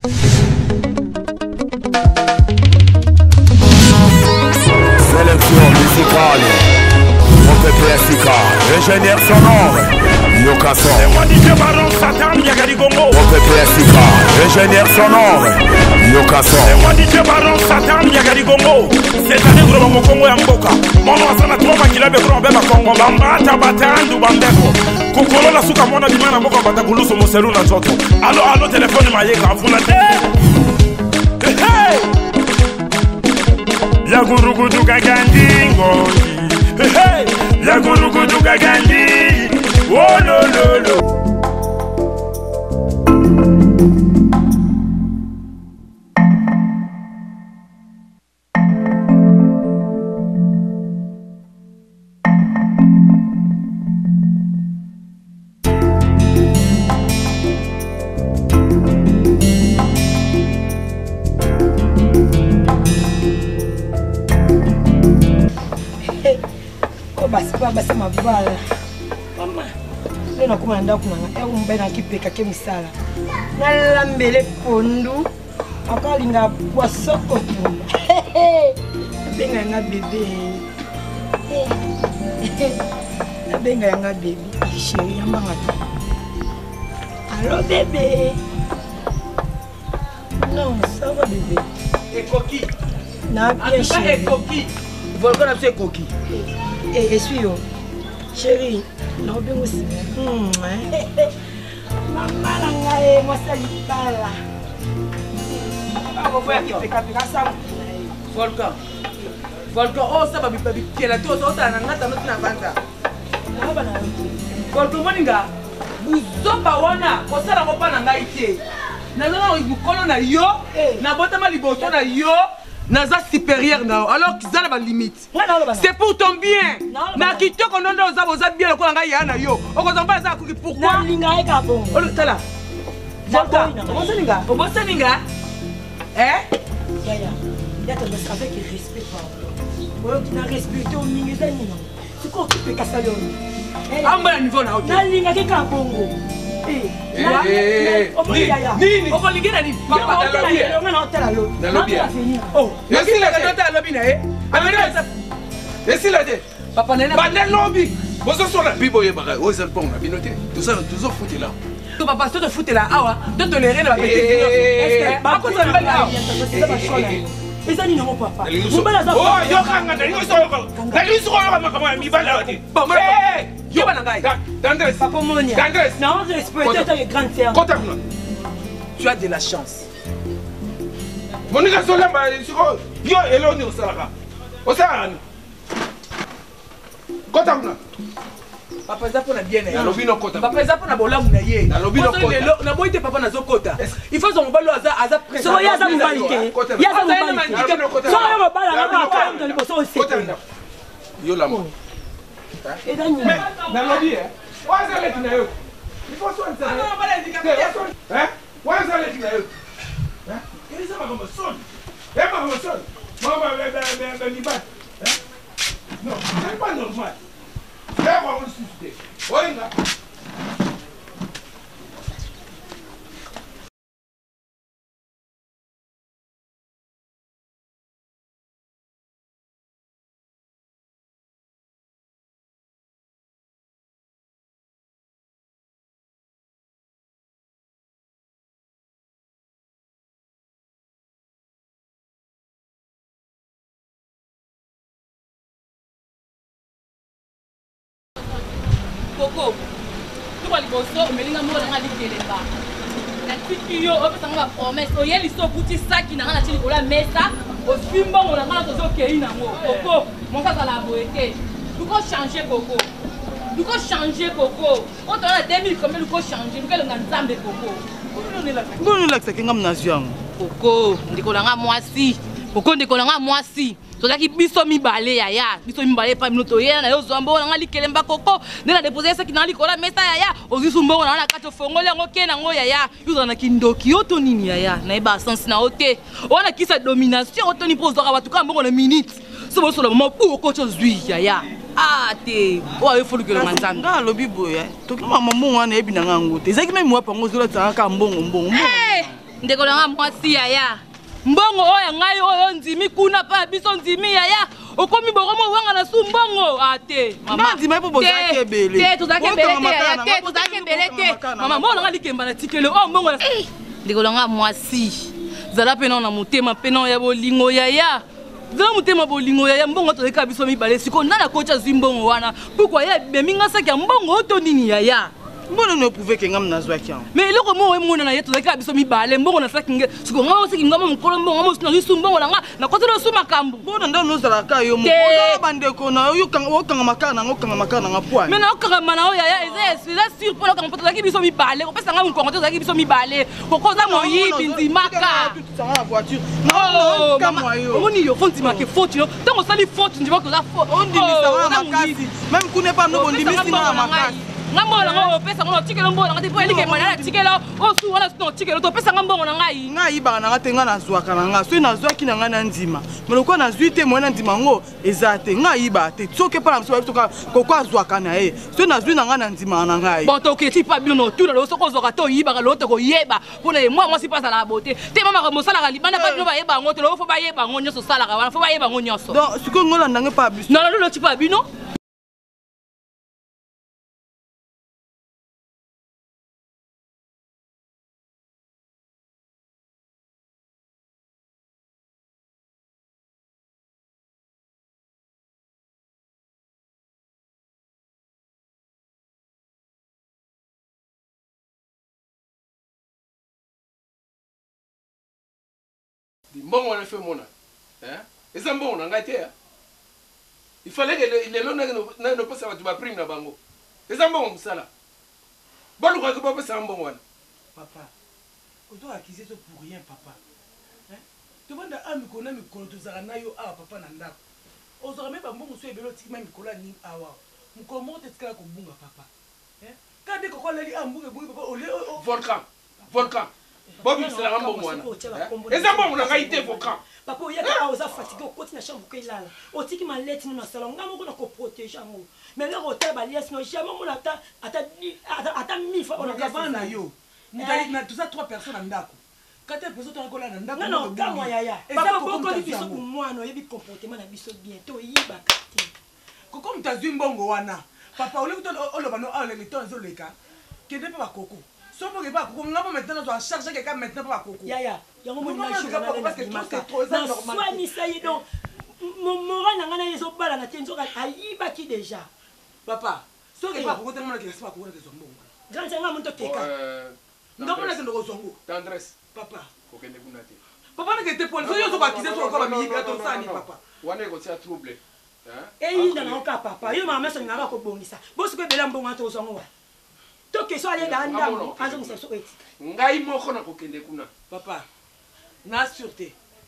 Sélection musicale. Mon PPSK. Ingénieur sonore. Yokason. Mon PPSK. Ingénieur sonore. Yokason. Mon DJ Baron Satan Yagarigongo. C'est un gros Congo Yamboka. Mon asana trompa qui l'a besoin de Congo. Bambata Batandu Bandeko. Kokolo la suka mwana bimana mboka batakuluso moselu na joto. Allo téléphone mayeka afuna te. Hey! Yagurugudu kagandi ngoji. Hey! Yagurugudu kagandi. Oh lo lo lo. Basi mavala mama lena kumanda kunanga mbena kipeka ke misala nalambele pondu akalinga bwasoko tu benga nga bébé benga nga bébé chérie yambanga tu allo bébé non ça va bébé et coquille na bien chérie coquille volcan a fait coquille. Et suis chérie, non bien aussi. Maman langae moi salipala. Amo foi aqui peka sam. Volcan. Volcan oh ça va bibi kela to ça na ngata no na vanta. Na bana. Volcan moninga. Buzoba wana ko sala ko pana ngai te. Na no ngukolo na yo, na botama liboto na yo. Naza supérieur nao alors qu'ils ont la limite. C'est pour ton bien. Na kito ko ndondo oza bien ko nga yana yo. Okozamba za kuki pourquoi? Na linga e ka bon. Olo tala. Jaka. Obosaninga. Obosaninga. Eh? Yaya. Ya te laisse avec respect par. Moi tu n'as respecté au mingi zani non. Tu ko occupé ka saloni. Amba niveau na na linga ke ka bongo. Nini? Okolingina ni papa na lobby. Na lobby. Oh, yesi la kata lobby na eh. Amena. Yesi la de. Papa nena. Ba na lobby. Bozo sur la bibo yeba. Oza pon na binote. Tout ça toujours foutu là. To papa to foutu là awa. To tolérer na ba pété. Est-ce que ba ko ça mbala. Ezani na mon papa. Oh, yo kanga na yo soko. Na yo soko ma kama mi bala wati. Yo banangai. D'Andrés. Papa Monia. D'Andrés. Non, je respecte ta grande sœur. Tu as de la chance. Monica Solamba, yo eloni osala. Osala. Kota kuna. Papa zapo na bien. Na lobino kota. Papa zapo na bolamu na ye. Na lobino kota. Na boite papa na zokota. Il faut son mobalo aza présent. So ya za mubalike. Ya za mubalike. So ya mobala na kwa ndo liboso osete. Yo la mo. Na lobby eh. Waza leti na yo. Il faut soin ça. Non, pas handicapé. Hein? Waza leti na yo. Hein? Il est ça comme son. Eh ma comme son. Maman ben libat. Hein? Non, c'est pas normal. C'est pas on susciter. Oinga. Coco, tu vas liboso, melinga mo na likelemba. Na twiki yo, opesa nga promesse. Oyeli so buti saki na ngana chili kola mesa, o fimba mo na ngana tozo kei na mo. Coco, mon kaka la boete. Tu ko changer Coco. Tu ko changer Coco. On te na 2000 comme tu ko changer, tu ko nga nzambe Coco. Ngono la tsakinga mnaziango. Coco, ndiko nga mwasi. Coco ndiko nga mwasi. Tozaki biso mibale yaya, biso mibale pa minuto yena na yo zombo na ngali kelemba Coco, ndena déposer ça qui na likola mesa yaya, ozisumbo na kati ofongole yango ke nango yaya, yuza na kindoki yo to nini yaya, na eba sens na ote. Ona kisa domination otoni po zora batu ka mbongo na minute. So bo so la maman pour ko zui yaya. Ah te, o ayo folu ke manzanga. Nga lobi boya. To ki mama mbongo na ebi na ngango te. Ezaki meme mwa pango zola tsaka mbongo mbongo. Eh, ndeko na nga mwasi yaya mbongo oyo ngai oyo ndimi kuna pa biso ndimi yaya okomi bokomo wanga na su mbongo ate mama ndima po bozaki ebele te tozaki ebele te yaya te tozaki ebele te mama mbongo nga likemba na tikele o mbongo ndeko na nga mwasi zala pena na motema pena ya bolingo yaya zala motema bolingo yaya mbongo tozeka biso mibale siko nana kocha zwi mbongo wana pourquoi ya beminga saki ya mbongo to nini yaya mbona no prouver que ngam nazwaki yango mais eloko mo mona na ye tozalaki biso mibale mbongo na saki nge siko ngama osiki ngama mokolo mbongo ngama osina lisu mbongo nanga na kotela su makambo mbona ndo nozalaka yo mokoza bandeko na yo okanga makana nango okanga makana nanga poani mais na okanga mana oyo yaya eza sur pour okanga tozalaki biso mibale kopesa nga mokongo tozalaki biso mibale kokoza moyibi ndimaka sanga na voiture oh mama oni yo fonti make faute yo tango osali faute ndima koza faute ondimisa na makasi même kuna pa no bondimisi na makasi ngambo na ngo pesa ngo tikelo mbongo ngati po elike mwana tikelo osu wana sino tikelo to pesa ngambongo na ngai ngai ba na ngate nga nazwaka na nga so nazwaki na nga na ndima meloko na zwite mwana ndima ngo ezate ngai ba te soke pa na so toka kokwa azwaka na ye so nazwi na nga na ndima na ngai bon to keti pa bino tu na lo soko zoka to yiba ka loto ko yeba pona ye moi si pasa la beauté te mama ka mosala ka libana pa bino ba yeba ngo te lo fo ba yeba ngo nyoso sala ka wana fo ba yeba ngo nyoso donc siko ngola ndange pa biso non lo ti pa bino mbongo wana fe mona eza mbongo na ngai te il fallait que lelo na pesa bato ba prime na bango eza mbongo mosala balukaki bapesa mbongo wana papa ozo akise so pour rien papa tobanda amikolo na mikolo tozala na yo awa papa na ndako ozala me bambongo so ebele otikima mikolo ya nini awa mokolo moko te tikala kobunga papa kade kokoleli ambunga ebungi papa volcan bobiselanga mbongo wana eza mbongo na ngai te volcan papa oyaka awa oza fatigué okoti na chambre koelala otiki maleti no na salon nga moko na koprotege yango mais lero otala baliasi no jamais omona ata mifa onakava na yo toza 3 personnes na ndako kate personne toakola na ndako non kamwa yaya papa bokoli biso kumwana oyebi comportement na biso bien toyibaka te koko moto azwi mbongo wana papa oleki oloba no alelito ezoleka kende mpe bakoko so mboke ba koko ngabo maintenant nazwa charge quelqu'un maintenant pa bakoko yaya yango moni na jour parce que trop c'est normal soigner ça y donc mon moral na ngana yeso bala na tenzo ka ayibaki déjà papa so ke ba koko tellement na kesi ba koko na kezo mbongo grand nga monto teka ngabo na kendo kozongo tendresse papa kokende kuna te papa na kete pole so yo so ba kize so ko ba mi ka to sani papa wana ko tia trouble eyinda na oka papa yo mama meso ngaka ko bongisa bosi ko bela mbongo to zongo wa to ke so ale da ndambo azo musa so eti ngai moko na kokende kuna papa na sûreté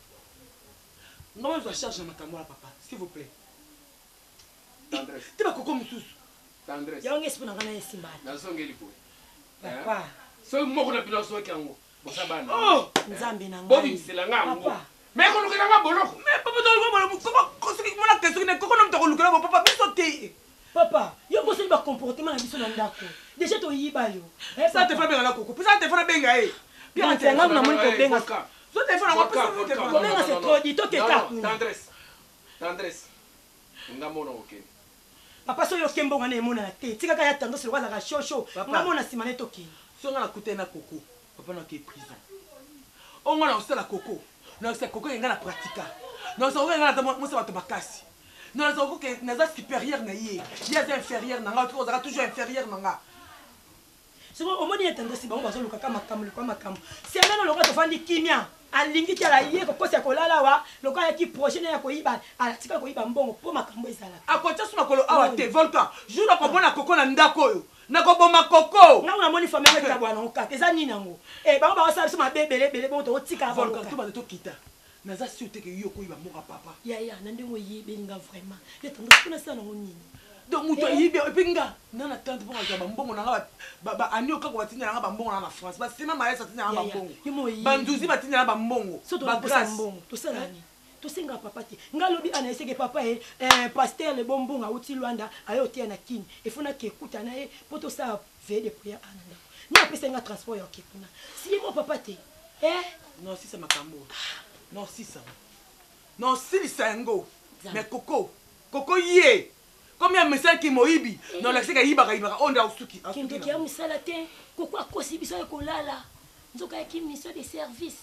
ngamo zo charge na makambo la papa s'il vous plaît tendresse te ba koko mususu tendresse yango esipo na ngana yesimba na songeli po papa so moko na bilo so kango bosabana oh nzambe na ngai bobi selanga ngo mais ko lukela nga boloko mais papa to ko bolo ko so ki mona keso ne ko no mtako lukela papa biso te papa yo bosi ba comportement na biso na ndako déjà to yiba yo ça te fait benga la koko ça te fait benga bien te ngam na moni ko benga so te fait na ko benga c'est trop dit to ke ka tendresse ngamo no okeni papa so yo kembo ngana emona te tika ka ya tando se wala ka shosho ngamo na simane to ke so ngana kutena koko papa na ke prison on ngana osala koko na osala koko ngana pratika na osala ngana mo sa bato bakasi non ça que naza supérieur na ye ya inférieur na nga tu toujours inférieur na nga c'est bon omoni etando si bango bazo luka kama makambo si ana no loka to fandi kimia alingi tala ye ko kosa ko lala wa loka ya ki prochaine ya ko yiba atika ko yiba mbongo po makambo ezala akocha suma ko awa te volcan jour na ko bona koko na ndako yo na ko boma koko nga una moni famille ka bwana okate eza nini nango bango ba sa biso mabebele bon to tika volcan to ba to kita naza sûreté que yo ko iba moka papa yaya na ndengo yibenga vraiment le tando kuna sana nini donc muto yibe epinga nana tante pour nga bambongo na nga ba anio kako batinda nga bambongo na France ba sima maye satinda nga bambongo banduzi batinda nga bambongo ba grâce to sala ni to senga papa te nga lobi ana eseke papa pasteur le bombonga uti Luanda ayo tia na kini efuna ke kuta na e poto sa veille de prière ananda na pesa nga transport yo kekuna si mo papa te Non, si c'est ma cambo. Non, si ça. Non, si c'est un go. Mais Coco. Coco yé. Combien de messages qui moibi? Non, la seka yiba yiba. On a usuki. Kendo kia musala te. Coco a kosi biso ya kolala. Nzoka ya ki mission de service.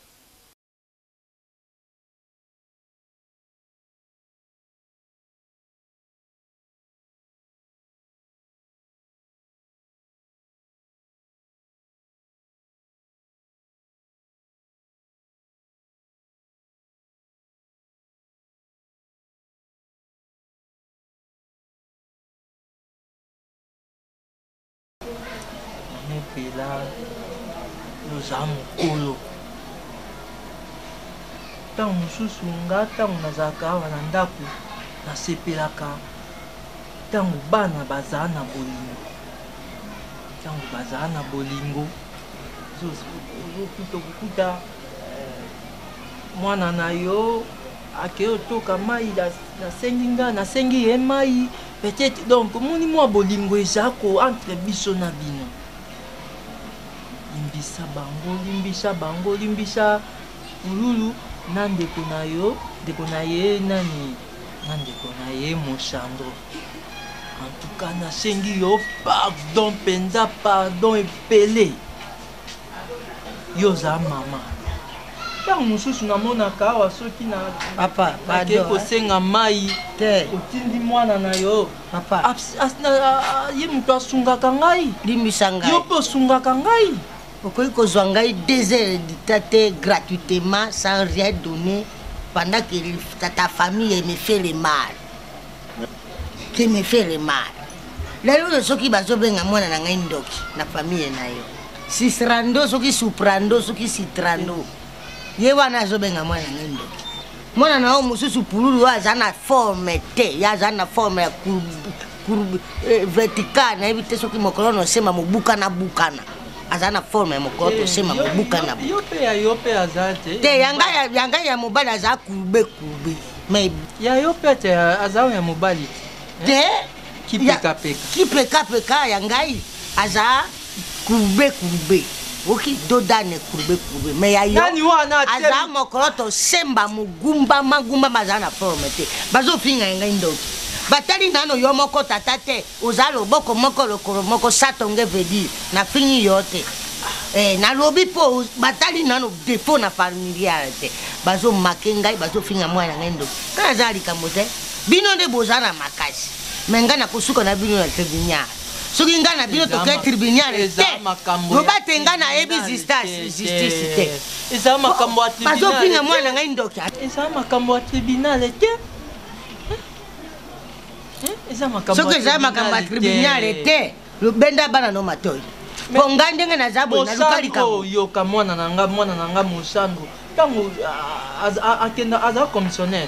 Pela loza mokolo ntango mosusu nga ntango nazalaka awa na ndako nasepelaka ntango bana bazala na bolingo ozokuta mwana na yo akei otoka mai nasengi nga nasengi ye mai peut-être donc omoni mwa bolingo ezako entre biso na bino limbisa bango limbisa ululu na ndeko na yo ndeko na ye nani na ndeko na ye Mosandro. En tout cas nasengi yo pardon mpenza pardon epele yo za mama ntango mosusu namonaka awa soki nakei kosenga mai otindi mwana na yo ye moto asungaka ngai limbisa ngai yo mpe osungaka ngai okoki kozwa ngai 2 heures d'état te gratuitement sans rien donner pendant que ta famille me fait le mal. Lelo soki bazobenga mwana na ngai ndoki na famille na yo sisrando soki suprando soki citrando ye wana azobenga mwana na ngai ndoki mwana na yo mosusu pululu aza na forme te ya aza na forme ya courbe verticale na yebi te soki mokolo nosema mobukana bukana aza na forme ya mokolo tosema mobukana yo mpe aza te yanga ya mobali aza courbe mais ya yo mpe te aza ya mobali te kipekapeka ya ngai aza courbe oki dodane courbe mais ya yo aza mokolo tosemba mogumba baza na forme te bazofinga ngai ndoki batali nano yo moko tata te oza loboko moko lokolo moko satonge vedi na fingi yo te nalobi mpo batali nano defo na familiare te bazomake ngai bazofinga mwana ngai ndoki kana aza likambo te bino nde boza na makasi me ngai nakosuka na bino na tribunal soki ngai na bino toke tribunal te loba te ngai nayebi justice te bazofinga mwana ngai ndoki eza makambo ya tribunal te soki eza makambo ya tribunal te lobenda bana no matoi mpo ngai ndenge naza boye naluka likambo yoka mwana na nga Mosandro ntango aza commissionnaire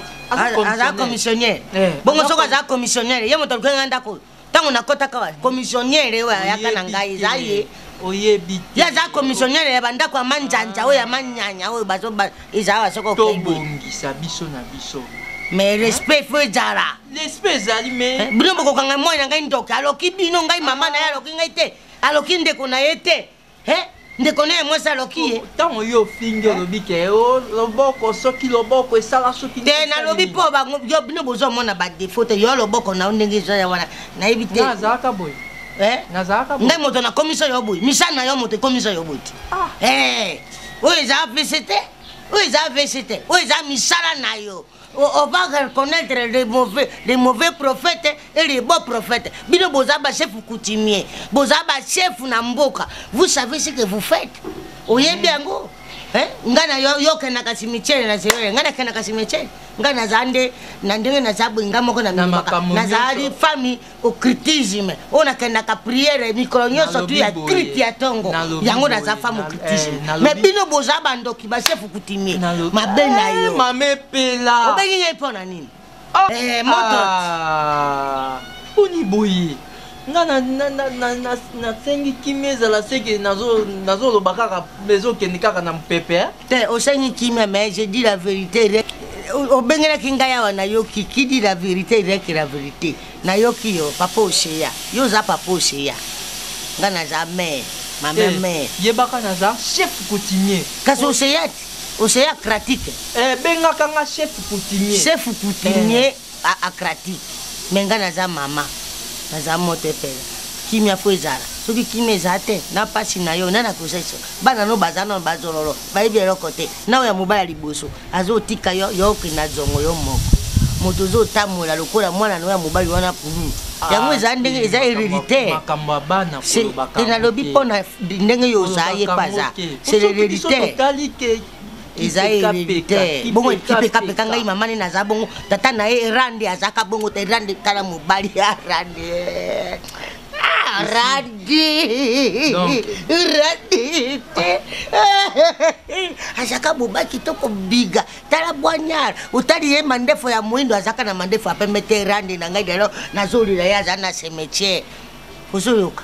bongo soki aza commissionnaire ye moto alukenga ndako ntango nakotaka wa commissionnaire oyo ayaka na ngai eza ye oyebi ye aza commissionnaire ya bandako ya manjanja oyo ya manyanya oyo eza awa soki tobongisa biso na biso mais respect fo ezala respect ezali mais bino bokokanga mwana na ngai ndoki aloki bino ngai mama na ye aloki ngai te aloki ndeko na ye te ndeko na ye mwasi aloki ye ntango yo ofingi olobi ke loboko soki loboko esala soki te nalobi mpo yo bino bozomona badefo te yo loboko na yo ndenge eza ya wana nayebi te nazalaka boye ngai moto nakomisa yo boye misala na yo moto ekomisa yo boye te oyo eza avc te oyo eza misala na yo. On va reconnaître les mauvais prophètes et les bons prophètes. Bino bozaba chef coutumier, bozaba chef namboka. Vous savez ce que vous faites. Oyebiango. Ngana yo kenaka cimetière na zero, ngana kenaka cimetière. Ngana zande na ndenge na zabu ngamoko na mbaka. Na zali famille au critisme. On a kenaka prière mikolo nyoso tu ya crit ya tongo. Yango na za femme au critisme. Mais bino bozaba ndoki ba chef coutumier. Mabena yo. Mame pela. Obengi ngai pona nini? Moto. Oni boyi. Nga nasengi kimia ezala seke nazoloba kaka ezokende kaka na mpepe te osengi kimia mais je dis la vérité obengelaki ngai awa nayoki qui dit la vérité reke la vérité nayoki yo papa oseya yo oza papa oseya nga naza mare ma mère. Yebaka naza chef coutumier. Kasi Océa Kratique. Bengaka nga chef coutumier. Chef coutumier à Kratique. Menga naza mama. Naza mote pela. Kimia fo ezala. Soki kimia ezate na pasi na yo nana koseso. Bana no bazana bazololo. Baibi côté. Na ya mobala liboso. Azo tika yo kina zongo yo moko. Moto zo tamola lokola mwana no ya mobali wana kunu. Yango eza ndenge eza héréditaire. Makamba bana ko baka. Ina lobi pona ndenge yo zaye paza. C'est l'héréditaire. Eza héréditaire. Bongo kipeka ngai mama ni naza bongo tata na e rande azaka bongo te rande kala mobali ya rande. Radi. Azaka boba kitoko biga. Tala bwanyar. Utali ye mandefo ya muindo azaka na mandefo apemete randi na ngai delo nazoli la ya zana cimetière. Uzoyoka.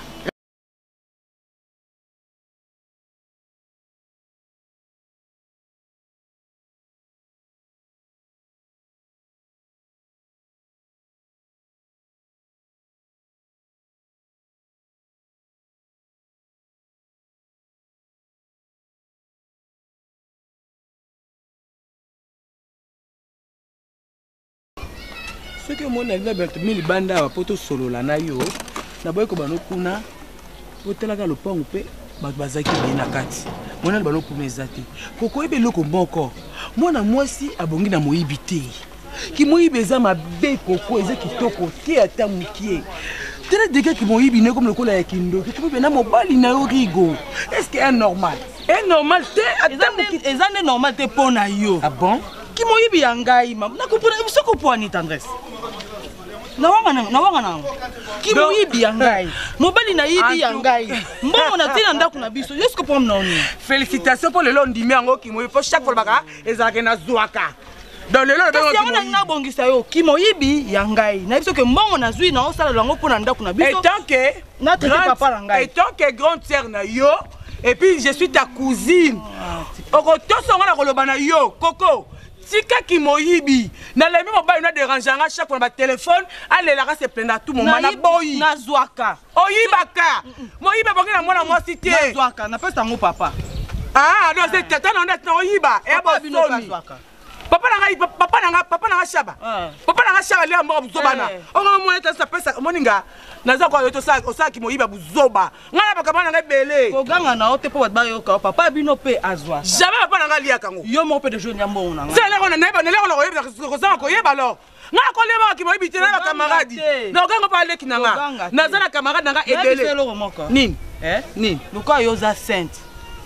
Ce que mon ami a mis le banda à poto solo la na yo na boy ko bano kuna potelaka le pont pe bazaki bina kati mona bano kuna ezati koko ebe loko mboko mwana mwasi abongi na moyibi te ki moyibi eza mabe koko eza kitoko te ata mukie tena deka ki moyibi ne comme le kola ya kindo ki pe na mobali na yo rigo est-ce que est normal te ata mukie eza ne normal te pona yo. Ah bon? Ki moyibi ya ngai mam na kupona soko poani tendresse na wanga ki moyibi ya ngai mobali na yibi ya ngai mbongo na tina ndako na biso jusqu'au point noni. Félicitations pour le long dimi ngo ki moyibi pour chaque fois baka ezalaka na zwaka dans le long kasi yango na bongisa yo ki moyibi ya ngai na biso ke mbongo na zwi na osala lango pona ndako na biso et tant que na traité papa na ngai et tant que grande sœur na yo et puis je suis ta cousine oko tosonga na koloba na yo koko tika ki moyibi na lemi mobali na dérangeanga chaque fois na téléphone alelaka se plaindre à tout moment na boyi na zwaka oyibaka moyiba bongi na mwana mwasi te na zwaka na pesa ngo papa ah non c'est tata na oyiba e bosoni papa nanga shaba papa nanga shaba le mbo buzobana onga mo eta sa pesa moninga naza kwa yoto sa osaki moyiba buzoba ngana bakaba nanga bele ko ganga na ote po ba yo ka papa bino pe azwa jamais papa nanga lia kango yo mo pe de jeune yambo na c'est là on na ba ko yeba ko sa ko yeba alors nga ko le ba ki moyibi te na ba camarade na ganga pa le kinanga naza na camarade nanga ebele nini nini luka yo za sainte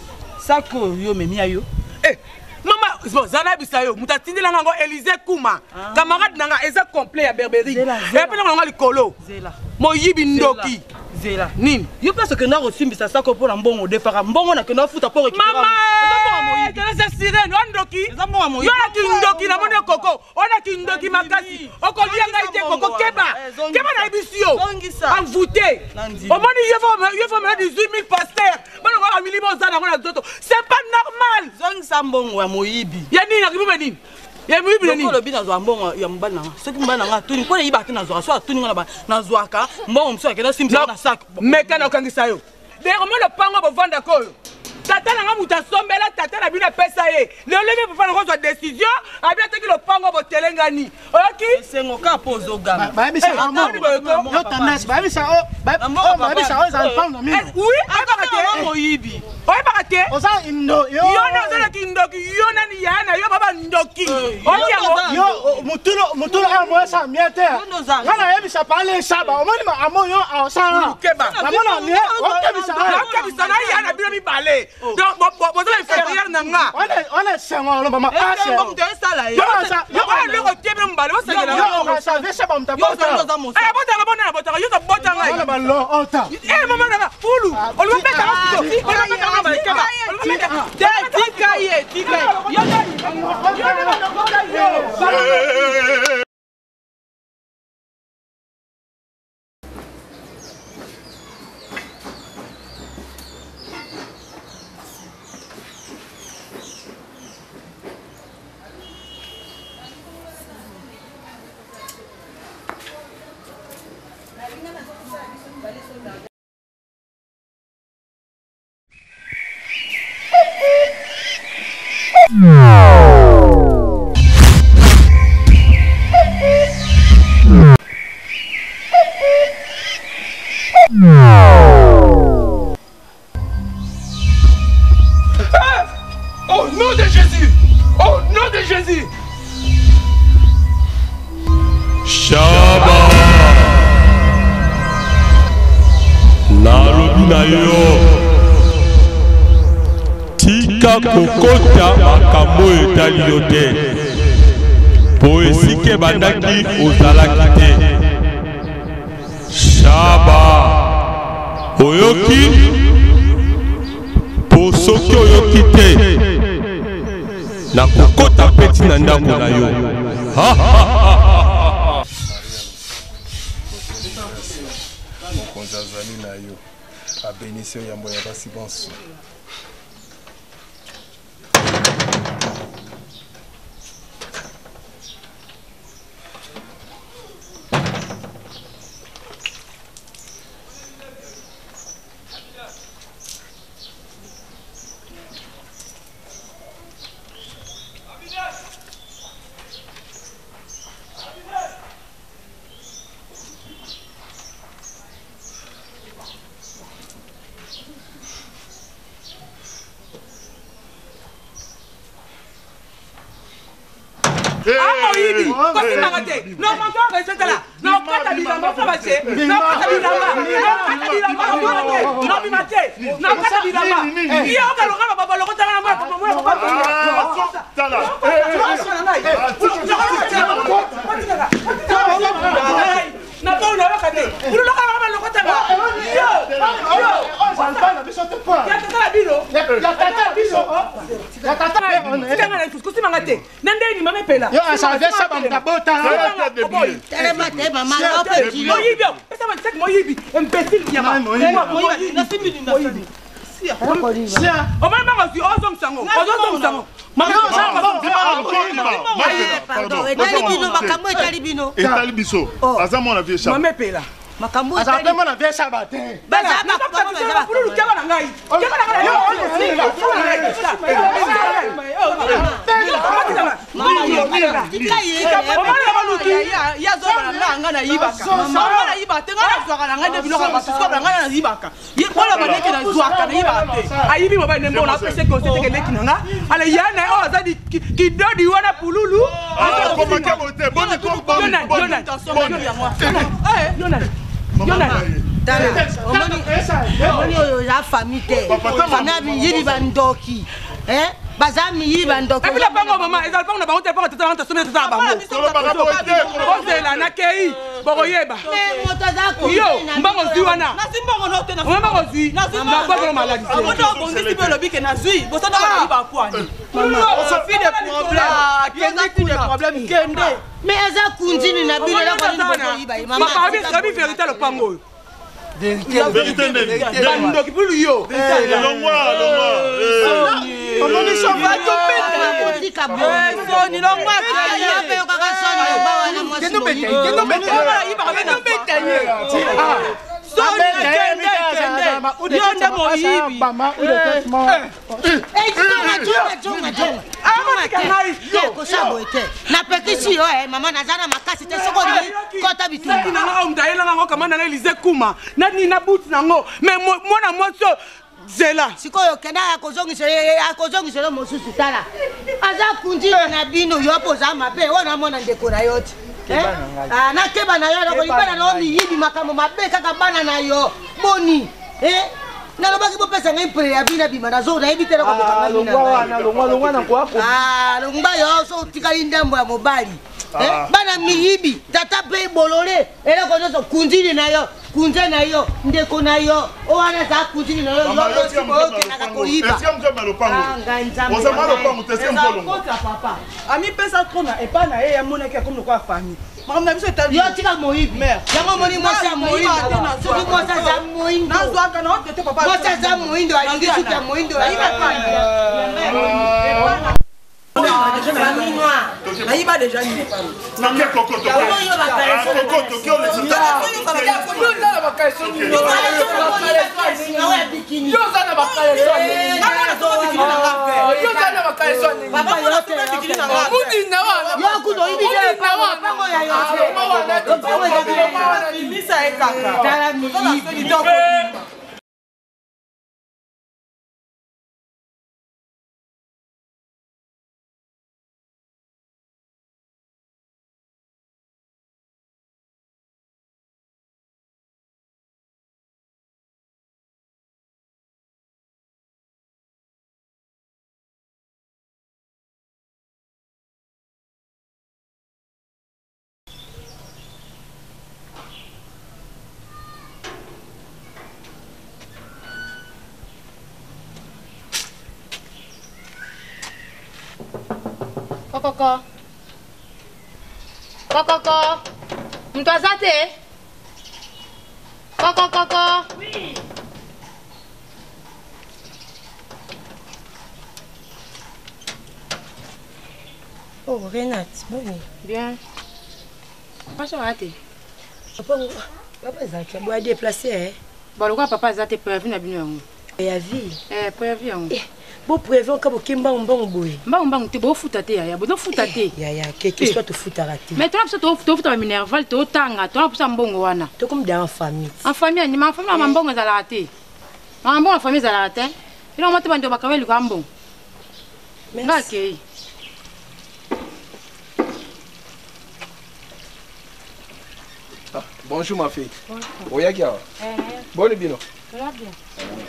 sako yo memi ayo Maman, zana bisayo, mutatindi la ngo Élysée Kouma. Camarade nanga eza complet ya Berberie. Et puis nanga likolo. Zela. Moyibi ndoki. Zela. Nini? Yo pense que na rosimbisa sako pour mbongo de fara mbongo na que na futa pour récupérer. Maman, c'est sirène ndoki. Yo na ki ndoki na mone koko. Ona ki ndoki makasi. Okoli nga ite koko keba. Keba na bisio. Envoûté. Omoni yo faut me 18 000 pasteurs. Bana ko amili bo zana ngona zoto. C'est pas normal. Zong sambongo ya moyibi. Ya nini na kibume nini? Ya moyibi nini? Ko lobi na zwa mbongo ya mbana nga. Soki mbana nga tuni ko yiba te na zwa so tuni nga na zwa ka mbongo mso akena simsa na sac. Meka na okangisa yo. D'ailleurs mo le pango bo vanda koyo. Tata nanga muta sombela tata na bina pesa ye. Le lever pour faire une décision, a bien te ki le pango bo telengani. OK? Sengo ka pozo gama. Ba bisa amo. Yo tanas ba bisa o. Ba bisa o za pango mi. Oui, abakate moyibi. Oye bakate. Oza indo yo. Yo na zana ki ndoki, yo na ni yana, yo baba ndoki. Yo mutulo amo sa miete. Ngana ye bisa pale saba. Omoni ma amo yo awsa. Keba. Namona ni o kebisa. Kebisa na yana bino mi bale. Donc bon inférieur nanga. On est sengo lo mama. Ah c'est bon de ça là. Yo le rotier bino mbale, wo sengela. Yo sa vesa ba mta bota. Eh bota, yo to bota ngai. On ba lo ota. Eh mama nanga, fulu. O lo peta ko. O lo peta ko ba keba. O lo peta. Tika ye. Yo. Au nom de Jésus! Au nom de Jésus! Shaba nalobi na yo tika kokota makambo etali yo te po esika ebandaki ozalaki te. Shaba oyoki po soki oyoki te na kokota peti na ndako na yo. Mokonzazali na yo abenisi yambo ya basi bonso. Makambo azatema na vie sabate. Baza makambo pulu keba na ngai. Keba na ngai. Mama yo. Tikaye. Mama baluki ya zo na nga na yibaka. Mama na yibaka nga zo na nga de biloko ba so na nga na yibaka. Ye kola ba neki na zo aka na yibaka. Ayibi maba ne mbona pese ko se teke neki na. Ale yana o azadi kidodi wana pululu. Ko makabote boni ko Yonan. Omoni oyo ya famille te. Fana biyibi bandoki. Bazami yiba ndoki. Epila bango mama, ezal bango na bango te bango tata somé tata bango. Ozela na kei, boko yeba. Yo, mbango zwi wana. Nasi mbango no te na. Mbango zwi. Na boko maladi. Omoto bongisi pe lobi ke na zwi. Bosana ba yiba kwani. Mama, on fait des problèmes. Des problèmes kende. Mais eza kunzini na bino la kwa nini yiba mama. Papa, abi vérité le pango. Vérité nde. Bandoki pulu yo. Longwa. Omoni sofa to peta. Tika bo. Soni longwa. Ya pe okaka soni ba wana mwasi. Kendo beta yiba beta ye. Soni kende. Yonde mo yibi. Jonga. Ko sabo ete. Na pekisi yo mama nazana makasi te sokoli kota bitu. Na nga mdaela nga kama na Elize Kuma. Na ni na boot na ngo. Mais mwana moto zela. Sikoyo kenda akozongisa mosusu tala. Aza kunji na bino yo poza mabe wana mona ndeko na yote. Na keba na yo ko libana na omi yibi makamo mabe kaka bana na yo. Boni. Na lobaki bopesa ngai pre ya bina bima na zo na ebitela ko kanga bina. Longwa na kwako. Longba yo so tikali ndambo ya mobali. Bana miyibi tata pe bolole ele ko zo kunjini na yo kunje na yo ndeko na yo o wana za kunjini na yo yo siboke na koyiba. Est-ce que mjomba lopango? Oza malo pango tese mbolongo. Papa. Ami pesa trona e pa na e ya moneke comme quoi famille. Makam na biso etali. Yo tika moyibi. Yango moni mwasa moyibi. Soki mwasa za moyindo. Na zo aka na otete papa. Mwasa za moyindo alingi suka moyindo. Ayiba kwa. Aïba déjà ni pas. Non mais Coco Coco. Coco Tokyo les autres. Coco. Coco. Mtazate. Coco. Oui. Oh, Renate, bon. Bien. Pas ça raté. Papa Zaki, bois déplacé hein. Bon, pourquoi papa Zaki prévu na bino yango? Prévu. Prévu yango. Bon prévu on kabo kimba mbongo boy. Mbongo te bo futa te ya, bo do futa te. Ya, que soit te futa raté. Mais toi tu futa minerval te otanga, toi pour ça mbongo wana. To comme dans famille. En famille, ni ma famille ma mbongo za la raté. Ma mbongo famille za la raté. Il on mate bando bakaweli kwa mbongo. Merci. Bonjour ma fille. Oyakia. Bonne bino. Ça va bien.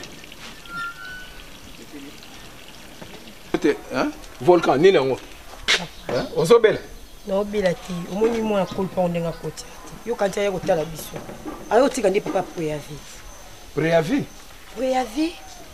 Hein? Volcan ni nango. Hein? Ozobela. Non bilati, omoni mwana kolpa ondenga koti. Yo kantia ya kotala biso. Ayo tika ndi papa préavis. Préavis? Préavis?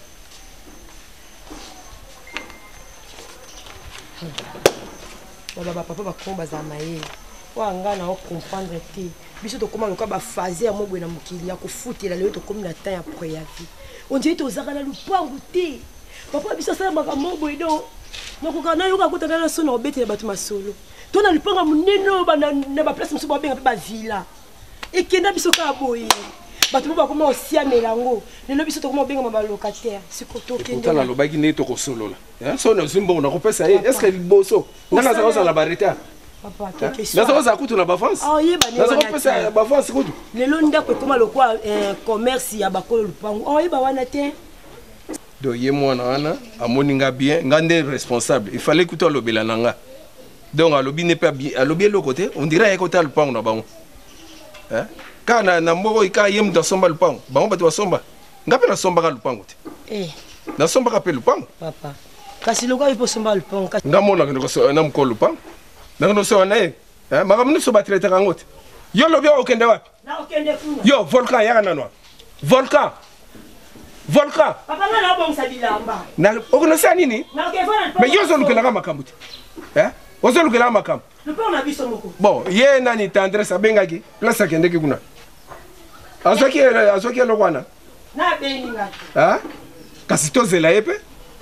Baba papa bakomba za maye. Wanga na o comprendre te. Biso to koma loka ba fazer amobwe na mukili ya kufutela leo to komi na temps ya préavis. On dirait to zaka na lupangu te. Papa biso sala makamobwe do. Nakokana yo ka kutaka na sona obetela batu masolo. To na lupanga muneno ba na ba place muso ba benga ba villa. Ekenda biso ka boye. Batu ba koma osia melango. Lelo biso to koma benga ba locataire. Sikoto kende. Tala lobaki ne to kosolola. Hein? So na zimbo na kopesa ye. Est-ce que liboso? Ngana za osa la barita. Papa, quelque chose. Nazo za kutu na ba France. Ah, yeba ne. Nazo kopesa ba France kutu. Lelo ndako koma lokwa commerce ya bakolo lupango. Ah, yeba wana te. Do ye mwana wana amoni nga bien, nga nde responsable. Il fallait que tu le belananga. Donc alobi n'est pas bien, alobi le côté, on dirait que tu as le pang na bango. Hein? Kana na mboko ika yem da somba le pang. Bango ba tu somba. Nga pe na somba ka le pang te. Eh. Na somba ka pe le pang. Papa. Kasi loka ipo somba le pang. Nga mona ko so na mko le pang. Na no so na e. Hein? Maka mni so ba traiter kangote. Yo lobi okende wapi? Na okende kuna. Yo volcan ya na no. Volcan. Volcan. Papa na bon sa bilamba. Na okonosa nini? Na okevana. Mais yo zo lukela makambu te. Hein? Ozo lukela makambu. Le pang na biso moko. Bon, ye nani tendre sabengaki. Place akendeki kuna. Azoki lokwana. Na beni ngati. Hein? Kasi tozela yepe.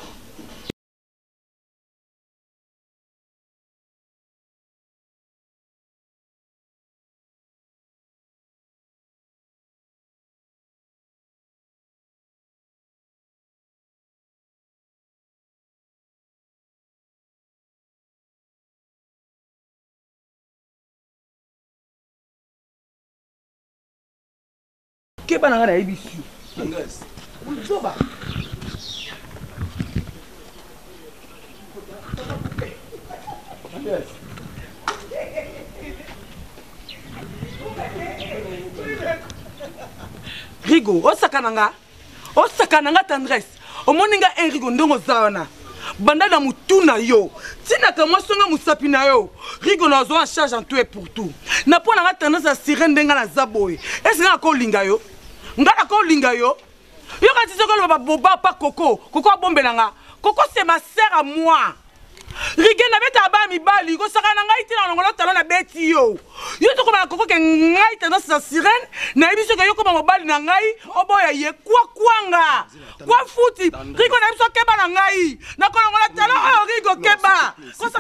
Keba na ngana yebisu. Andres. Zoba. Andres. Rigo, osakananga tendresse. Omoninga Enrigo ndongo zawana. Banda na mutuna yo. Tina ka mwasonga musapi na yo. Rigo na zo en charge en tout et pour tout. Na po na tendance à sirène denga na zaboy. Est-ce nga ko linga yo? Ngala ko linga yo? Yo ka tisoko lo boba pa Coco. Coco abombelanga. Coco c'est ma sœur à moi. Rigue na beta ba mi bali ko saka na ngai tina ngolo talo na beti yo. Yo to ko na Coco ke ngai tendance à sirène na biso ke yo ko mobali na ngai oboya ye kwa kwanga. Kwa futi Rigo na biso keba na ngai. Na ko ngola talo Rigo keba. Ko saka na ngate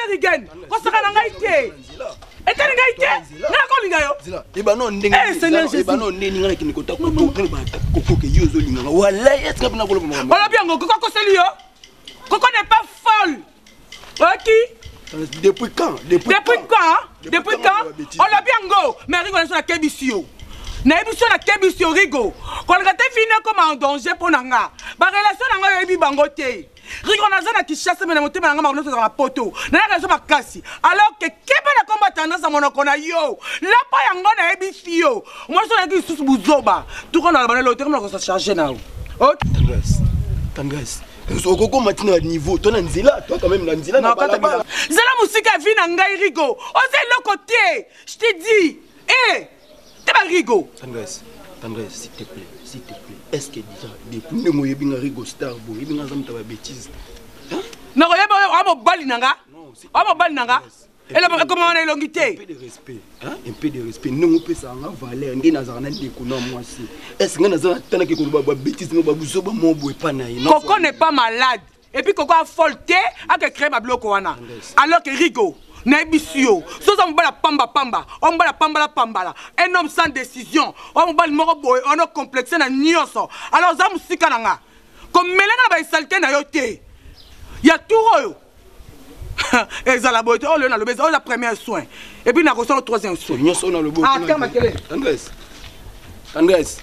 Rigen. Kosaka na ngai te. Etani ngai te. Na ko linga yo. Zila. Eba non ndenge. Eba non ndenge ngala kini kota ko to ba ta koko ke yozo linga. Wala est-ce que na ko lo mo. Wala bien ngo koko seli yo. Koko n'est pas folle. OK? Depuis quand? Depuis quand? On l'a bien go. Mais Rigo na so na kebisio. Na émission na kebisio Rigo. Quand le gars fini comme en danger pour nanga. Ba relation nanga yebi bango te. Rigo na zana ki chasse mena motema nanga makono za poto. Na raison makasi. Alors que keba na combat tendance à monoko na yo. La pa yango na ebisio. Moi so na ki susu buzoba. Tout qu'on a la banane l'autre comme ça charger na. OK? Tangras. Okoko matina à niveau, toi Nzila, toi quand même Nzila na bala. Zala musika vi na ngai Rigo. Ose le côté. Je te dis. T'es pas Rigo. Tangras, s'il te plaît. Est-ce que déjà depuis le moyen binga Rigo star bo, binga zam ta bêtise. Non, on va bali nanga. On va bali nanga. Et là comment on est longité. Un peu de respect. Non, on peut ça en valeur. Ndi nazana ndeko na moi si. Est-ce que nazana tana ke ko ba bêtise mo ba buso ba mo bo pa na ye. Coco n'est pas malade. Et puis Coco a folté a que créer ma bloco wana. Alors que Rigo na ebisio. So ça mbala pamba. On mbala pamba. Un homme sans décision. On mbala moko boy, on a complexé na nyonso. Alors ça musika nanga. Comme melena ba salté na yote. Ya tout oyo. Et ça la beauté, on a le besoin, on a le premier soin. Et puis on a reçu le troisième soin. On a le beauté. Ah, tiens, ma télé. Andrés.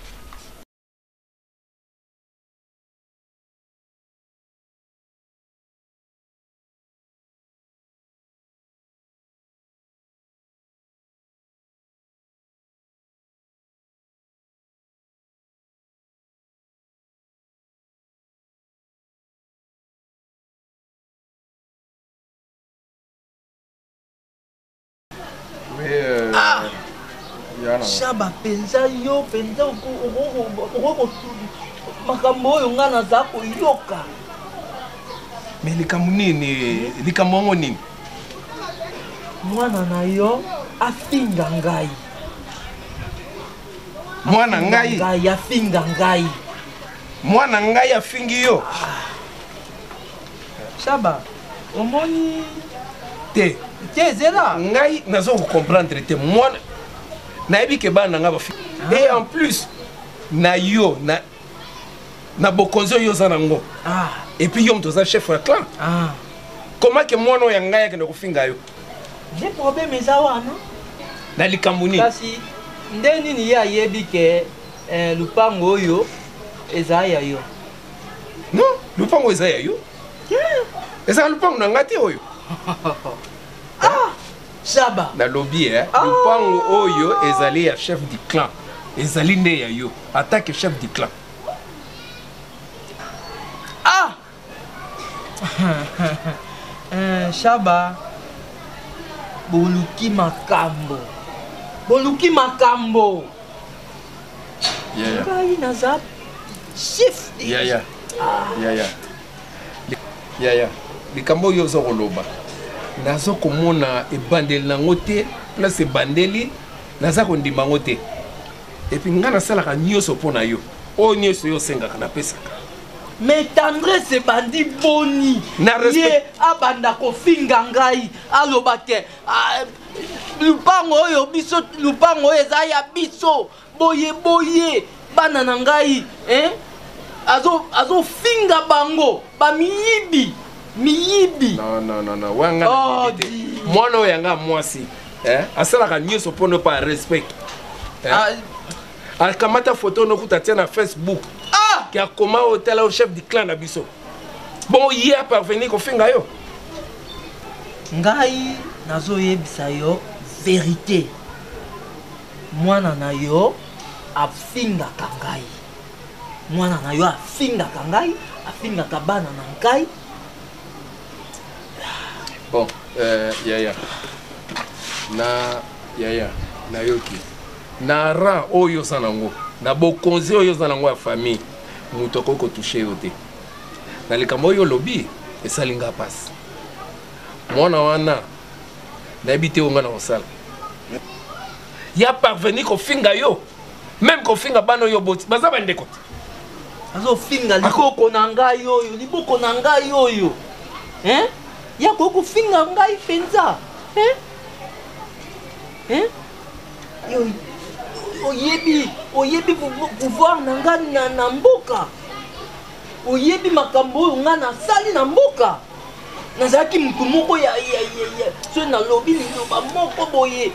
Shaba penza yo penza makambo oyo nga naza koyoka. Mais likambo nini mwana na yo afinga ngai. Mwana ngai afinga ngai. Mwana ngai afingi yo. Shaba omoni te zela ngai nazo comprendre te mwana nayebi ke bana nga bafi. Et en plus na yo na bokonzo yo za nango. Et puis yo mtoza chef ya clan. Comment que mwana ya ngai akende kufinga yo? J'ai problème eza wana. Na likambo nini? Kasi ndeni ni ya yebi ke lupango oyo eza ya yo. Non, lupango eza ya yo. Eza lupango na ngati oyo. Shaba na lobby lupango oyo ezali ya chef du clan. Ezali nde ya yo attaque chef du clan. Shaba boluki makambo. Kai naza chef. Likambo yo zo koloba. Nazo komona ebandeli nango te place ebandeli naza kondima ngo te. Et puis nga nasalaka nyonso mpo na yo oyo nyonso yo osengaka napesaka. Mais tendresse bandi boni ye abanda kofinga ngai aloba ke lupango oyo eza ya biso boye bana na ngai azofinga bango bamiyibi. Non. Wanga mwana oyo yanga mwasi asalaka nyonso mpo no pa respect. Akamata photo nokuta tia na Facebook. Qui a comment hôtel au chef du clan na biso. Bon hier parvenir kofinga yo. Ngai nazo yebisa yo vérité. Mwana na yo afinga kangai. Mwana na yo afinga kangai, afinga kabana na ngai. Bon, na yoki. Na ran oyo sanango, na bokonzi oyo sanango ya famille. Mutoko ko toucher yote. Na likambo yo lobby esalinga passe. Mwana wana na ebite onga na osala. Ya parvenir ko finga yo. Même ko finga bano yo boti. Baza bandeko. Azo finga liboko na ngai oyo, liboko na ngai oyo. ya kokofinga ngai mpenza oyebi pouvoir na ngai na mboka oyebi makambo oyo ngai nasali na mboka nazalaki motu moko ya soki nalobi liloba moko boye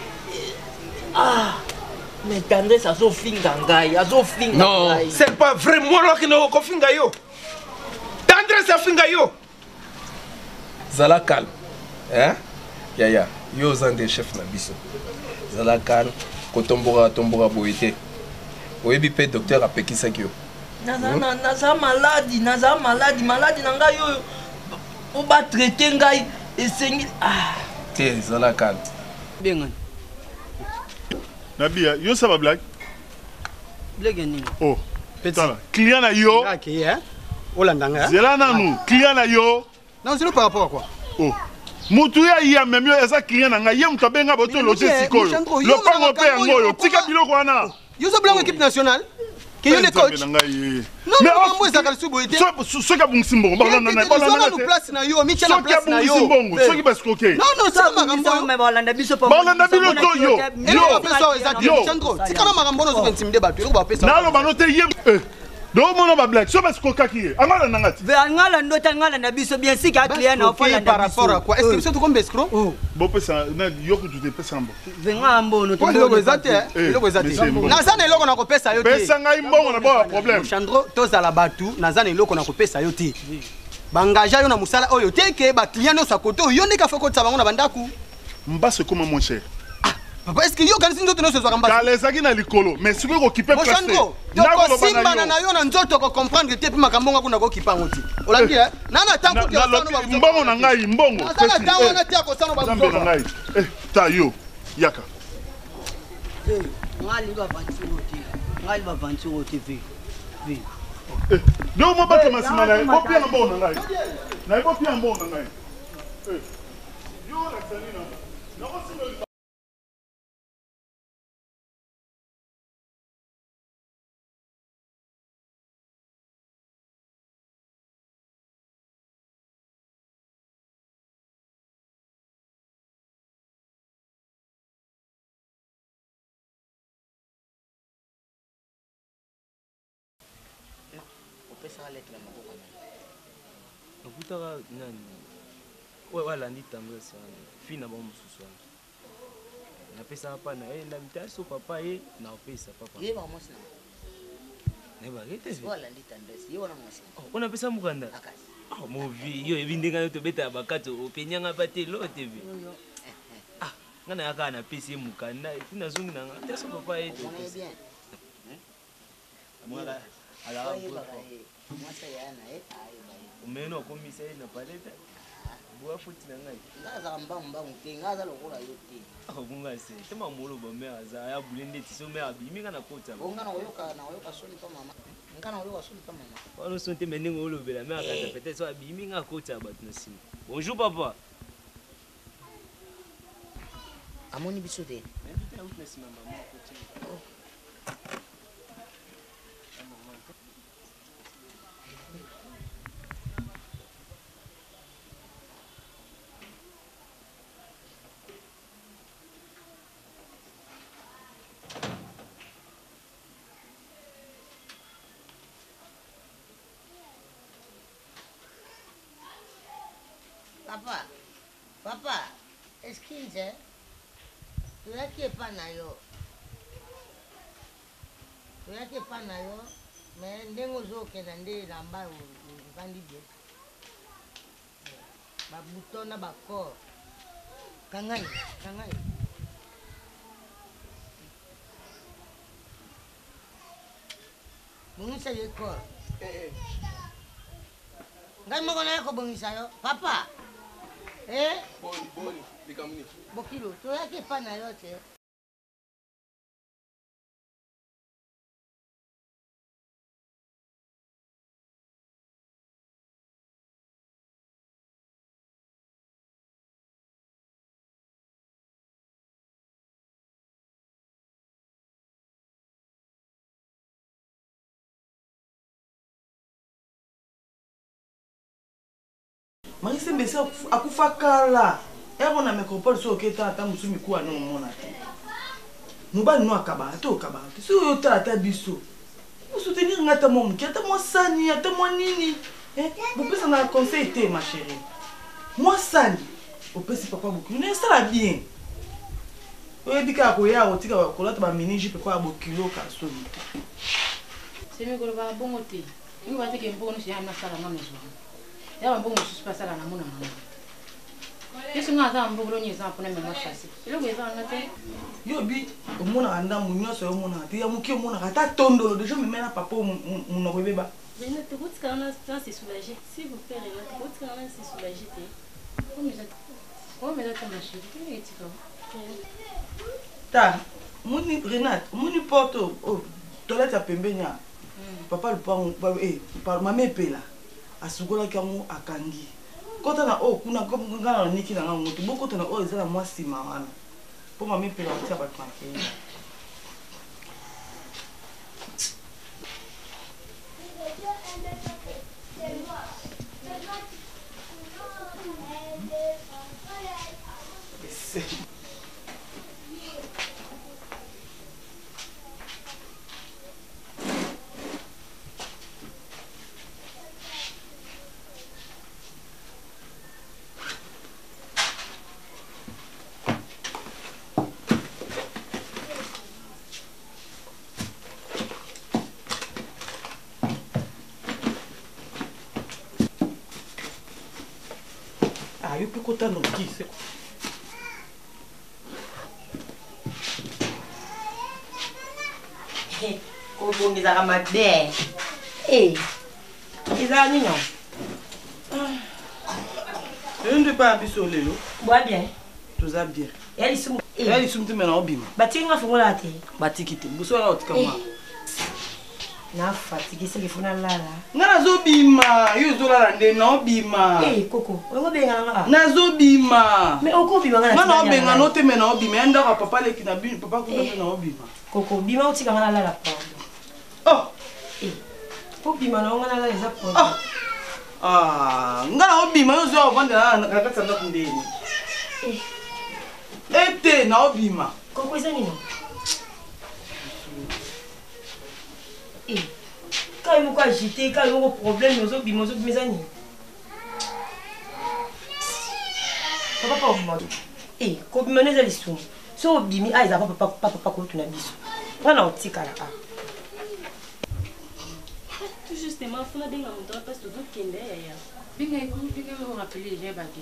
mais tendresse azofinga ngai non c'est pas vrai mwana okende kofinga yo tendresse afinga yo zala calme yaya yo oza nde chef na biso zala calme kotomboka boye te oyebi mpe docteur apekisaki yo naza maladi na ngai oyo po batraite ngai esengi te zala calme bengani Nabia, yo ça va blague? Blague nini? Oh, tala, client na yo. OK, hein? Olandanga. Zela na nous, client na yo. Non, c'est par rapport à quoi? Oh. Mutu ya même yo eza client na nga, ye mutu benga boto loger sikoyo. Le pango pe ngoyo, tika biloko wana. Yo zo blanc équipe nationale. Que yo le coach. Non, mais on peut ça kalsu boité. Ce qui a bon simbo, balanda na balanda. Nous place na yo, Michel na place na yo. Ce qui passe coquet. Non, ça makambo. Mais balanda biso pa. Balanda biloko yo. Yo, pesa exactement. Chandro, tika na makambo no zo intimider bato, yo ba pesa. Na lo banote ye. Do mono ba black, so passe coca qui. Angala nangati. Ve angala ndota ngala na biso bien si ka client na ofala par rapport à quoi? Est-ce que biso to comme escroc? Bon pesa na yo ko tu te pesa mbo. Venga mbono to. Lo bezate, lo bezate. Nazana eloko na ko pesa yo te. Pesa ngai mbongo na ba problème. Chandro, to zala batu, nazana eloko na ko pesa yo te. Bangaja yo na musala oyo te ke ba client no sa koto yo ndika foko tsa bango na bandaku. Mbasse comment mon cher? Papa, est-ce que yo kanisi ndoto no se zwa kamba? Kalezaki na likolo, mais ce que occupé place. Chandro, yo ko simba na yo na nzoto ko comprendre te pe makambo nga kuna ko kipa ngoti. Olandi nana tanku ke osano ba mbongo na ngai mbongo. Nana tango na tia ko osano ba mbongo na ngai. Ta yo, yaka. Ngali ba vanturo TV. Yo mo bate masima na ko pia mbongo na ngai. Na ko pia mbongo na ngai. Yo la salina. Na ko sino okutaka nani oyo alandi tendresse wana fi na bango mosusu wana napesaka mpa na ye na mita so papa ye na opesa papa onapesa mokanda movi yo ebi ndenge yo tobetaka bakati openyanga mpa te lo te vi nga na yaka napesi ye mokanda epi nazongi na nga te so papa ye umeno akomisa ye na paleta boa futi na ngai bunga se tema moloba me aza ya bulende ti so me abimi nga na kota wana so te me ndenge olobela me akata peut-être so abimi nga kota bato na nsima. Bonjour papa. Amoni biso te. Papa, excuse, tu yaki epa na yo, mais ndenge ozokenda nde elamba ovandi bien, babuton na bakor, kangai, bongisa ye kor, ngai moko na ye kobongisa yo, papa. Boni, likamuni. Bokilo, tu yaki epa na yo te. Marie Sembe ça akufa kala. Ero na métropole so oketa ata musumi ku ana mona te. Mobali no akaba to akaba. Si yo tata biso. Vous soutenir ngata mom ki ata mo sani ata mo nini. Vous pouvez na conseil te ma chérie. Moi sani. Au pesi papa beaucoup. Ne ça la bien. Oye bika ko ya otika ko lata ba miniji pe ko abo kilo ka so mi. C'est mieux que le va bon côté. Il va te que bon si amna sala na maison. Ya ba bon si pas sala na mona. Qu'est-ce que ngata mbolo ni za pona me machasi. Ile ko za ngate. Yo bi o mona anda mu nyoso yo mona te ya muke mona kata tondolo déjà me mena papa mu no beba. Renat, te route quand même c'est soulagé. S'il vous plaît, Renat, te route quand même c'est soulagé. Oh mais là ta ma chérie, qu'est-ce que tu fais? Ta, moni Renat, moni porto, oh, toilette ya pembenya. Papa le par ma mepe là. Asugola kamu akangi. Kota na oh kuna ngana na niki na ngoto. Boko tona oh ezala moi sima wana. Po ma mepe là tia ba tranquille. Eu pico tá no que seco. Como me dá uma bem. Ei, Isa ni non. Je ne pas abisso lelo. Bois bien. Tout ça bien. Elle sont Elle sont maintenant bim. Bati nga fongo la te. Bati kite. Buso la otkama. Na fatigué c'est que fona lala. Ngana zo bima, yo zo la nde na bima. Coco, ngo benga nga. Na zo bima. Mais oko bima nga. Ngana benga no te mena bima, enda ka papa le kina bima, papa ko na bima. Coco, bima utika nga lala pa. Oh. Po bima na nga lala za po. Ah, ngana bima yo zo vanda na ka tsanda kundeni. Ete na bima. Coco isa ni no. Quand il m'a agité, quand il m'a problème, il m'a dit mes amis. Papa, pas au monde. Quand il m'a dit les sous, si on bimi, il a papa quand tu n'as bis. Voilà, on t'y cala. Tout justement, il faut la dingue à mon droit parce que tout qui est derrière. Binga me rappeler j'ai battu.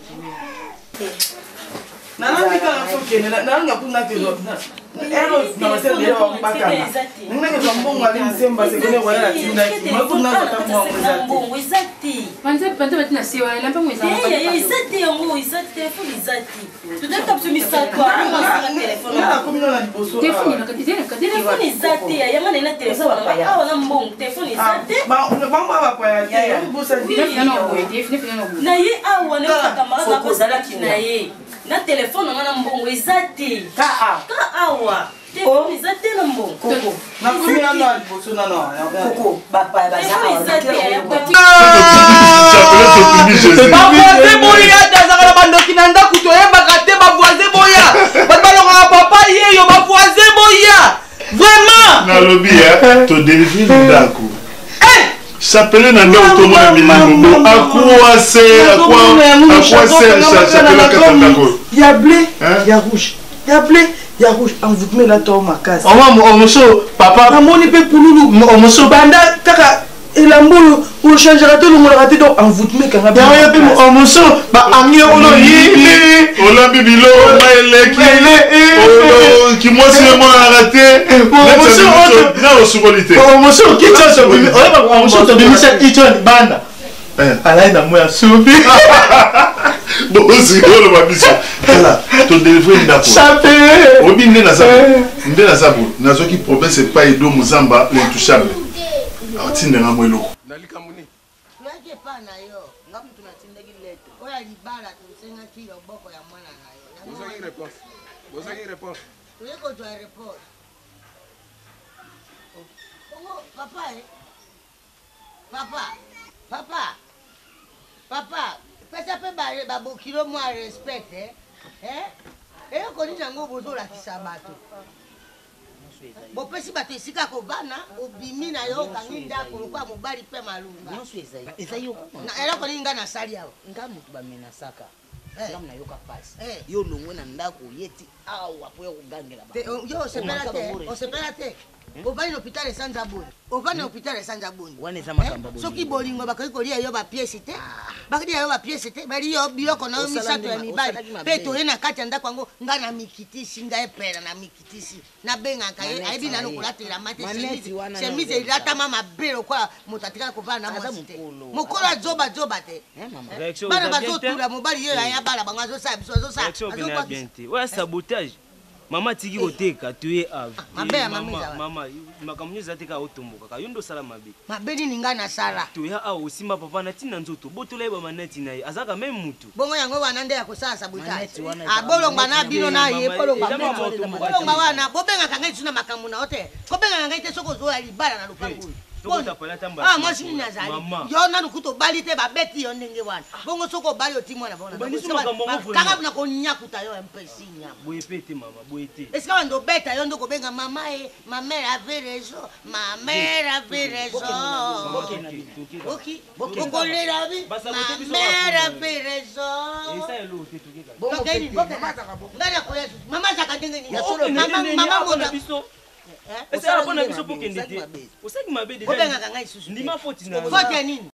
Nana bika na fokene na nga kuna ke zo. Ero na se le wa mbaka. Nina ke zombongo ali nsemba se kone kwa ya tinda. Makuna za tamu mbongo izati. Panze batina sewa la mpa mweza. Izati yango izati telefone izati. Tutaka kusumisa kwa telefone. Na komino na liboso. Telefone na katizena telefone izati ya yamana ina telefone. Ah wana mbongo telefone izati. Ba ba kwa ya. Ya bosa na ye awa ne kamara ko zalaki na ye na telefone ngana mbongo ezate ka awa telefone ezate na mbongo Coco na komina na liboso na Coco papa ba za ba voisin boya dazaka bandoki na ndaku toyebaka te ba voisin boya ba balonga papa ye yo ba voisin boya vraiment na lobby to délivrer ndako s'appeler na ndako to mona milimo à quoi sert s'appeler katandako il y a blé il y a rouge il y a blé il y a rouge en vous met la to makasi on monsieur papa amoni pe pululu on monsieur banda taka elambolo o changera to longo raté donc en vous met kanga ya pe on monsieur ba amie olo yili olambi bilo maeleki olo ki moi c'est moi raté monsieur na osukolité monsieur qui tient ce bimi on monsieur to bimi ça iton banda alai na moya subi bon aussi olo ba biso voilà to délivrer ndako chapé obi nde na sabu nazoki problème c'est pas Edo Muzamba l'intouchable atinda nga mwelo nalika muni Nake pa na yo ngamu tunatindaki leto oya libala tusenga kilo boko ya mwana na yo bozaki réponse tuyeko twa report papa pesa pe ba bokilo moi respect et on connaît nango bozo la kisabato bopesi bato esika kovana obimi na yo kangi ndako lokwa mobali pe malunga nyonso ezali eloko nini nga nasali awa nga motu bamenasaka ngamu nayoka pasi yo longwe na ndako yeti awa po ya kogangela yo osepela te ovani na hôpital esanza boni ovani na hôpital esanza boni wana eza makambo boni soki bolingo bakoki kolia yo bapiese te bakolia yo bapiese te bali yo biloko na yo misato ya mibali mpe toye na kati ya ndako yango nga na mikitisi nga epela na mikitisi nabengaka ye ayebi nano kolatela mate chemise elatama mabe lokwa moto atikala kovana na mwasi te mokolo azobazoba te bana bazotula mobali ye aya bala bango azosala biso azosala oya sabotage mama tiki koteka tuye ave mama makambo nyonso eza te kaka otombokaka yo ndo osala mabe mabe nini nga nasala toya awa osimba papa na ntina nzoto botola ye bamaneti na ye azaka meme mutu bongo yango wana nde ya kosala sabotage bolongba na bino na ye bolongba wana bobengaka ngai tuna makambo na yo te kobengaka ngai te soki ozoya libala na lopango mwasi nini azali yo nanu kuta obali te babeti yo ndenge wana bongo soki obali oti mwana kaka na konyakuta yo mpesi nyama esika wande obeta yo nde kobenga mama e ma mère avait raison ma mère avait raison okolela bi ma mère avait raison ngana koya mama zaka ndenge nini mama moda ese ala pona biso po kende te osaki mabe déjà obengaka ngai susu ndima foti na foti ya nini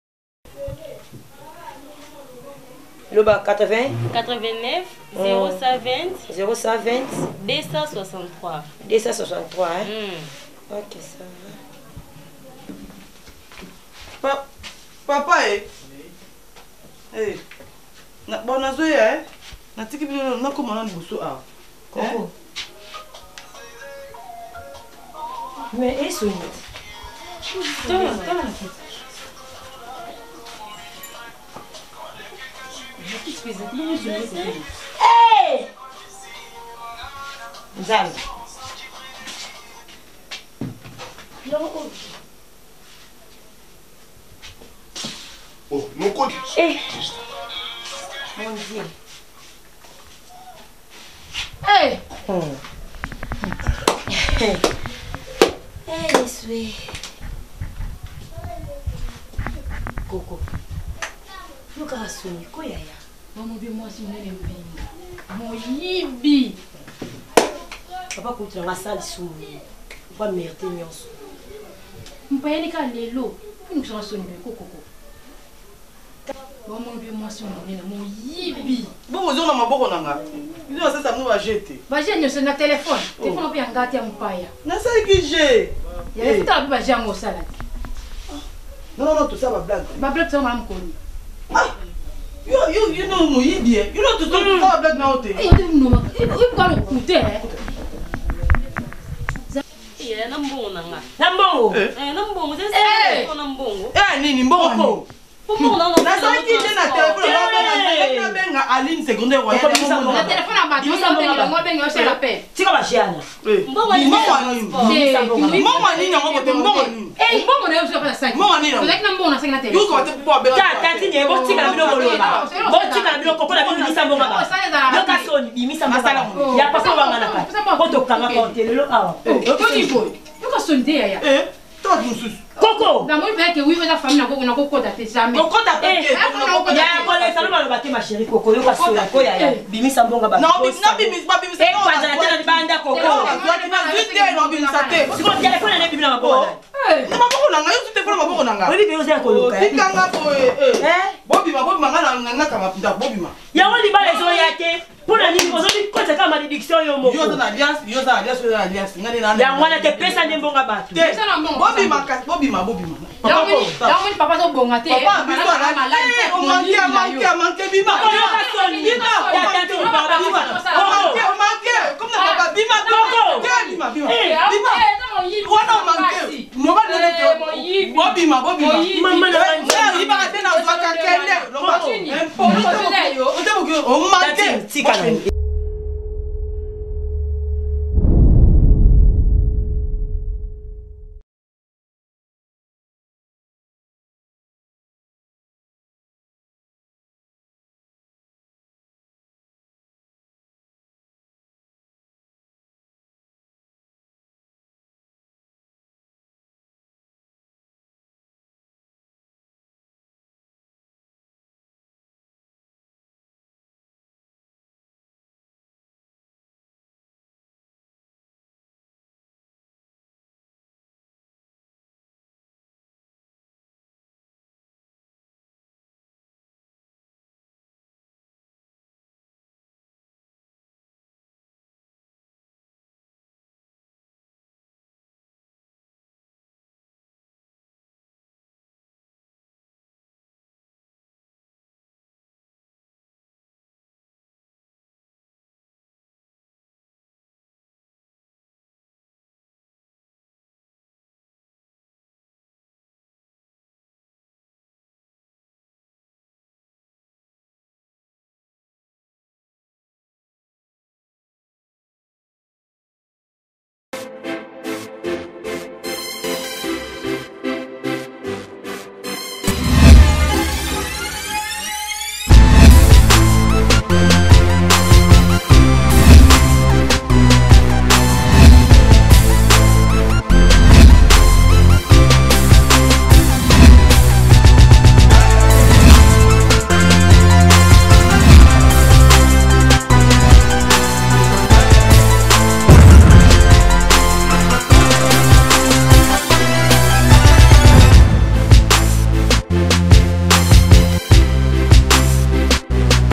loba 80 89 020 020 263 263 hein ok ça va papa bon nazoya natiki bino nakoma na liboso awa koko mais eso toma hey Nzalo oh mon code mon Dieu hey Eswe Koko Luka soni koyaya Maman bi moi si nene mpinga moyibi Papa kutra ngasali sumi kwa merte nyonso mpayeni ka lelo ni kusoma soni koko Maman bi moi si nene moyibi bongo zona maboko nanga izo sasa mno bajete bajete nyonso na telefone telefone pe ngati ya mpaya nasali ki je ya futa ba jango sala non tout ça ba blague ça m'a mkoni you know moyibi you know tout ça ba blague na hote il pas le coûter na mbongo nanga na mbongo na mbongo c'est na mbongo nini mbongo nasali ki je na telefone na benga aline secondaire wa na telefone à bâtiment ça benga c'est la paix tika bashiana mbongo nini yango kote mbongo nini mbongo na yo sio pas ça mbongo nini ozaki na mbongo na saki na telefone yuko kote po abeka tati nye botika na bino bolonga botika na bino kokola bino misa mbongo ba yoka soni bimisa mbongo ya papa banga na kati koto kanga ko telelo awa okoni boy yoka soni te ya toi mususu Coco. Na moi bien que oui la famille na koko ta jamais. Koko ta pe. Ya kole salo ba ba te ma chérie Coco yo ka so ko ya. Bimisa mbonga ba. Non bimisa. E kwa jana tena banda Coco. Vite no bimisa te. Siko telefone na bimina maboko. Na maboko nanga yo telefone maboko nanga. Oli be yo za ko yo ka. Tikanga ko bobima ngana ngana kama pinda bobima. Ya oli ba lezo yake. Pona nini kozoni kote kama malédiction yo moko. Yo za alliance ngani na. Ya mwana te pesa ndembonga batu. Bobima. Yango papa zo bonga te. Papa biso na manke bima.